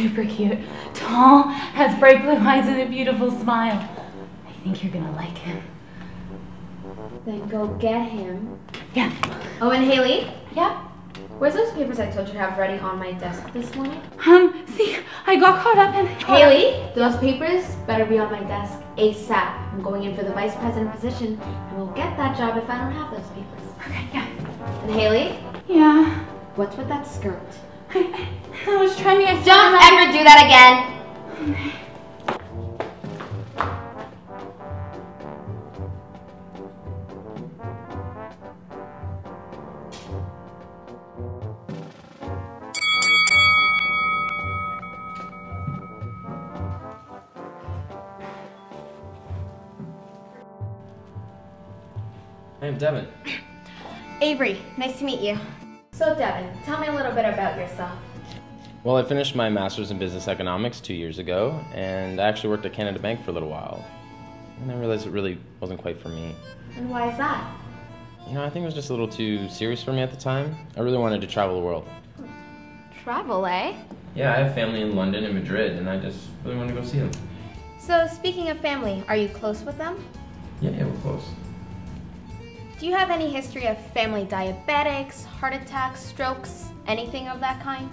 super cute. Tall, has bright blue eyes and a beautiful smile. I think you're gonna like him. Then go get him. Yeah. Oh, and Haley? Yeah? Where's those papers I told you to have ready on my desk this morning? See, I got caught up in... Haley, those papers better be on my desk ASAP. I'm going in for the vice president position, and we'll get that job if I don't have those papers. Okay, yeah. And Haley? Yeah? What's with that skirt? I was trying to... Don't ever do that again! Okay. I'm Devin. Avery, nice to meet you. So Devin, tell me a little bit about yourself. Well, I finished my master's in business economics 2 years ago, and I actually worked at Canada Bank for a little while. And I realized it really wasn't quite for me. And why is that? You know, I think it was just a little too serious for me at the time. I really wanted to travel the world. Travel, eh? Yeah, I have family in London and Madrid, and I just really wanted to go see them. So speaking of family, are you close with them? Yeah, we're close. Do you have any history of family diabetics, heart attacks, strokes, anything of that kind?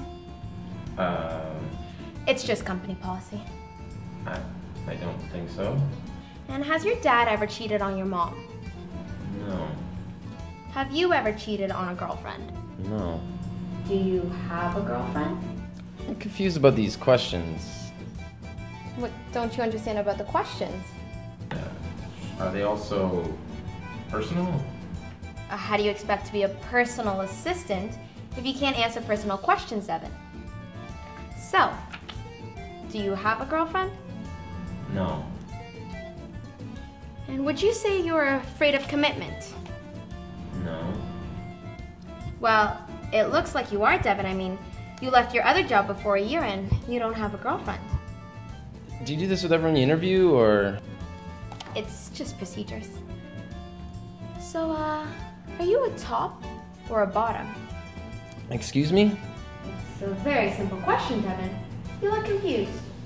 It's just company policy. I don't think so. And has your dad ever cheated on your mom? No. Have you ever cheated on a girlfriend? No. Do you have a girlfriend? I'm confused about these questions. What don't you understand about the questions? Are they also personal? How do you expect to be a personal assistant if you can't answer personal questions, Devin? So, do you have a girlfriend? No. And would you say you're afraid of commitment? No. Well, it looks like you are, Devin. I mean, you left your other job before a year and you don't have a girlfriend. Do you do this with everyone you interview, or? It's just procedures. So, are you a top or a bottom? Excuse me? It's a very simple question, Devin. You look confused.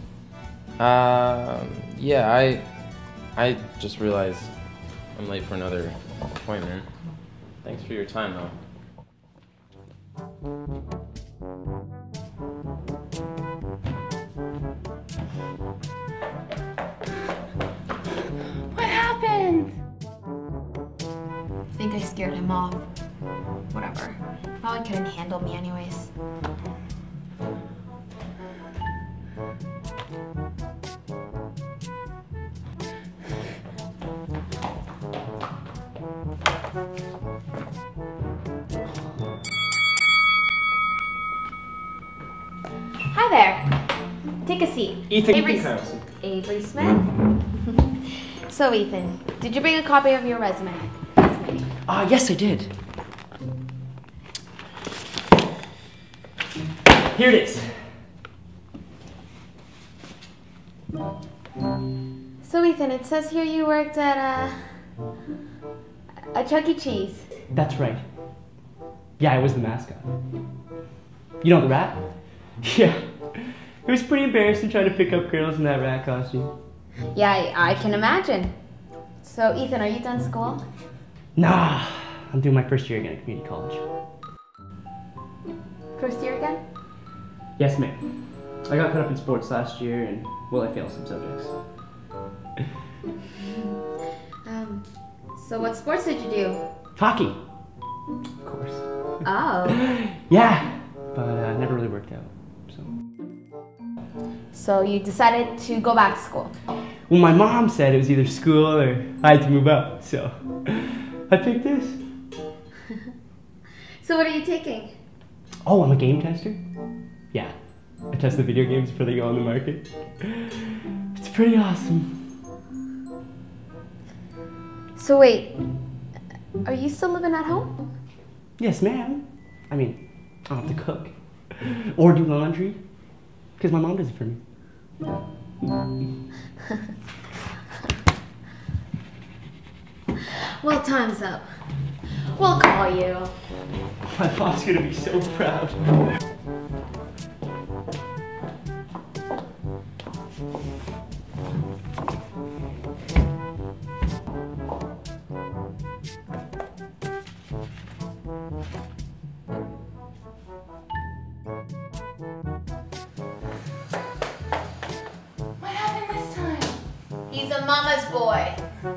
Yeah, I just realized I'm late for another appointment. Thanks for your time, though. What happened? I think I scared him off. Whatever. Probably couldn't handle me anyways. Hi there. Take a seat. Ethan Avery, Carlson. Avery Smith. So Ethan, did you bring a copy of your resume? Yes, I did. Here it is. So Ethan, it says here you worked at a Chuck E. Cheese. That's right. Yeah, I was the mascot. You know the rat? Yeah. It was pretty embarrassing trying to pick up girls in that rat costume. Yeah, I can imagine. So Ethan, are you done school? Nah, I'm doing my first year again at community college. First year again? Yes, ma'am. I got caught up in sports last year and, well, I failed some subjects. So what sports did you do? Hockey. Of course. Oh. Yeah, but never really worked out, so. So you decided to go back to school? Well, my mom said it was either school or I had to move out, so I picked this. So what are you taking? Oh, I'm a game tester? Yeah, I test the video games before they go on the market. It's pretty awesome. So wait, are you still living at home? Yes, ma'am. I mean, I don't have to cook or do laundry because my mom does it for me. Well, time's up. We'll call you. My mom's gonna be so proud. mama's boy.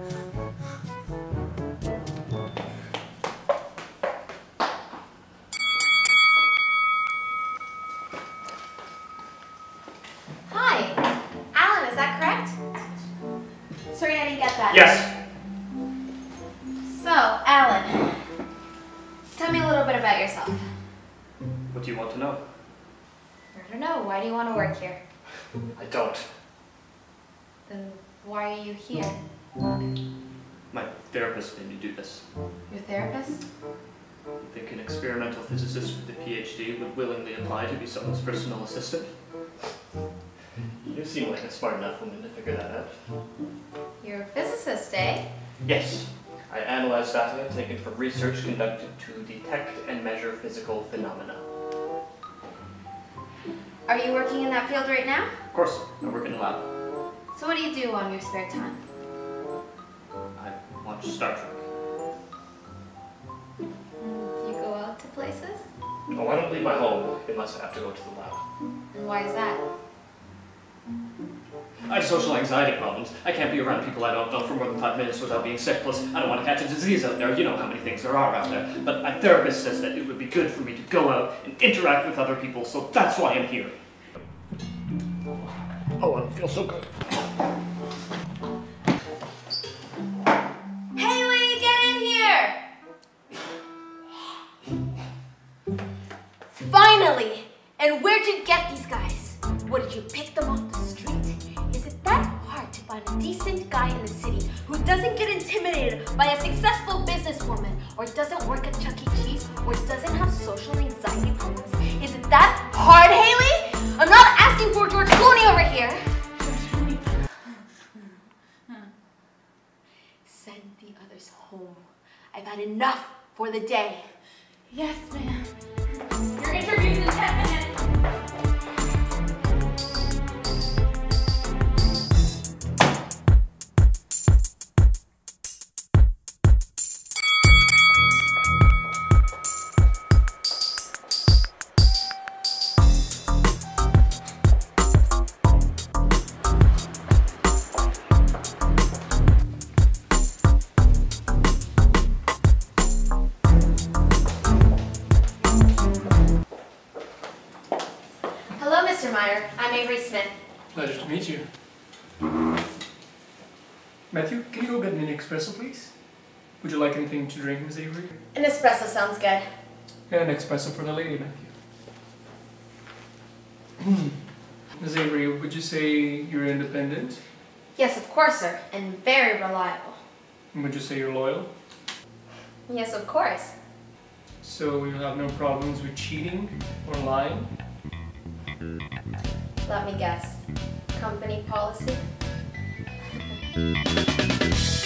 Hi, Alan, is that correct? Sorry, I didn't get that. Yes. So, Alan, tell me a little bit about yourself. What do you want to know? I don't know. Why do you want to work here? I don't. Then why are you here? My therapist made me do this. Your therapist? You think an experimental physicist with a PhD would willingly apply to be someone's personal assistant? You seem like a smart enough woman to figure that out. You're a physicist, eh? Yes. I analyze data taken from research conducted to detect and measure physical phenomena. Are you working in that field right now? Of course, I work in a lab. So what do you do on your spare time? I watch Star Trek. Do you go out to places? Oh, I don't leave my home unless I have to go to the lab. And why is that? I have social anxiety problems. I can't be around people I don't know for more than 5 minutes without being sick. Plus, I don't want to catch a disease out there. You know how many things there are out there. But my therapist says that it would be good for me to go out and interact with other people, so that's why I'm here. Oh, I feel so good. Haley, get in here! Finally! And where'd you get these guys? What, did you pick them off the street? Is it that hard to find a decent guy in the city who doesn't get intimidated by a successful businesswoman, or doesn't work at Chuck E. Cheese, or doesn't have social anxiety problems? Is it that hard, Haley? I'm not asking for George Clooney over here. Send the others home. I've had enough for the day. Yes, ma'am. Your interview's in 10 minutes. Hello, Mr. Meyer. I'm Avery Smith. Pleasure to meet you. Matthew, can you go get me an espresso, please? Would you like anything to drink, Miss Avery? An espresso sounds good. And an espresso for the lady, Matthew. Miss Avery, would you say you're independent? Yes, of course, sir. And very reliable. Would you say you're loyal? Yes, of course. So you have no problems with cheating or lying? Let me guess. Company policy?